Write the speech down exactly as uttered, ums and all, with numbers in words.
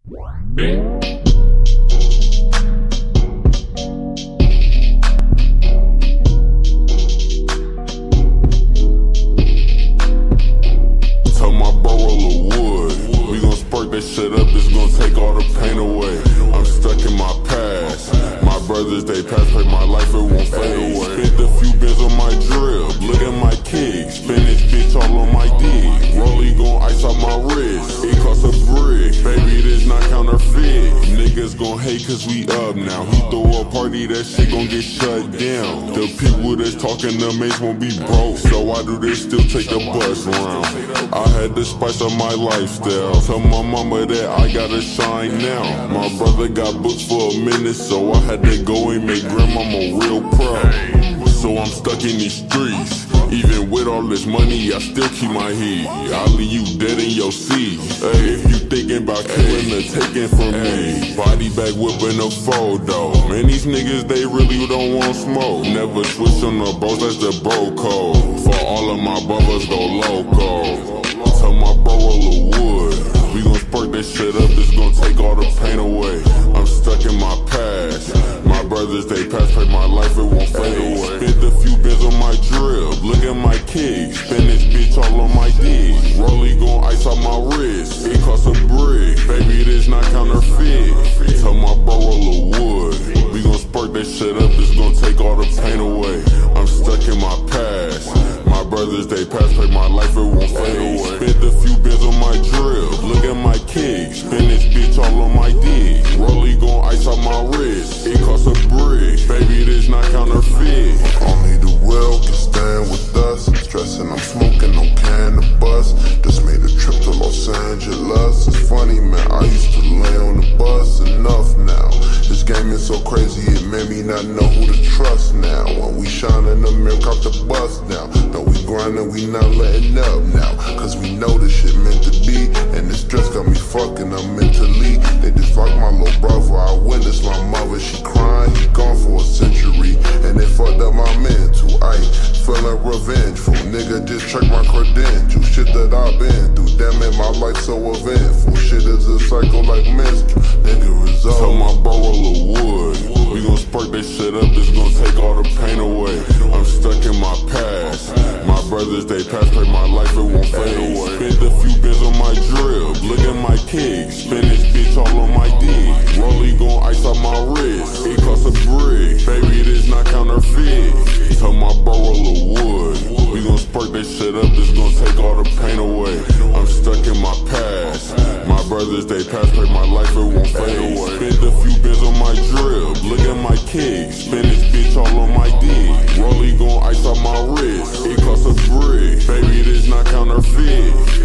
Tell my bro roll a wood. We gon' spark that shit up, it's gon' take all the pain away. I'm stuck in my past. My brothers, they past play my life, it won't fade away. Spent a few bins on my drip, look at my kicks. Spin this bitch all on my dick. Rollie gon' ice out my wrist, it costs a brick. Baby, this not counterfeit. Niggas gon' hate cause we up now. He throw a party, that shit gon' get shut down. The people that's talking the mates won't be broke, so why do they still take the bus round? I had the spice of my lifestyle. Tell my mama that I gotta shine now. My brother got booked for a minute, so I had to go and make grandmama real proud. So I'm stuck in these streets. Even with all this money, I still keep my heat. I'll leave you dead in your seat. Ay, if you thinking about killing or taking from me, body bag whipping a photo. Man, these niggas, they really don't want smoke. Never switch on the bros, that's the bro code. For all of my brothers, go loco. Tell my bro roll a wood. We gon' spark that shit up, it's gon' take all the pain away. I'm stuck in my past. My brothers, they past play my life, it won't fade away. Spent a few bins on my drip, look at my kicks. Spin this bitch all on my dick. Rollie gon' ice out my wrist, it costs a brick. Baby, this not counterfeit. Tell my bro roll a wood. We gon' spark that shit up, it's gon' take all the pain away. I'm stuck in my past. My brothers, they past play my life, it won't fade away. Spent a few bins on my drip, look at my kicks. Spin this bitch all on my dick. Rollie gon' ice out my wrist, it costs a brick. Baby, this not counterfeit. Only the real can stand with us. Stressing, I'm smoking on cannabis. Just made a trip to Los Angeles. It's funny, man, I used to lay on the bus. Enough now. This game is so crazy, it made me not know who to trust now. When we shine in the mirror, cop the bus now. No, we grinding, we not letting up now. Cause we know this shit meant to be. And this stress got me fucking up mentally. They just fucked my little brother, I witnessed my mother. She crying, he gone for a century. And they fucked up my mental, I feeling revengeful. Nigga, just check my credentials. Shit that I've been through, damn it, my life so eventful. Shit is a cycle like menstrual. Nigga, result. Tell my bro roll a wood. We gon' spark that shit up, it's gon' take all the pain away. I'm stuck in my past. My brothers, they past play my life, it won't fade away. Spent a few bins on my drip, look at my kicks. Spin this bitch all on my dick. Rollie gon' ice out my wrist, it costs a brick. Baby, this not counterfeit. Tell my bro roll a wood. We gon' spark that shit up, it's gon' take all the pain away. I'm stuck in my past. My brothers, they past play my life, it won't fade away. Spent a few bins on my drip, look at my kicks. Spin this bitch all on my dick. Rollie gon' ice out my wrist, it costs a brick. Baby, this not counterfeit.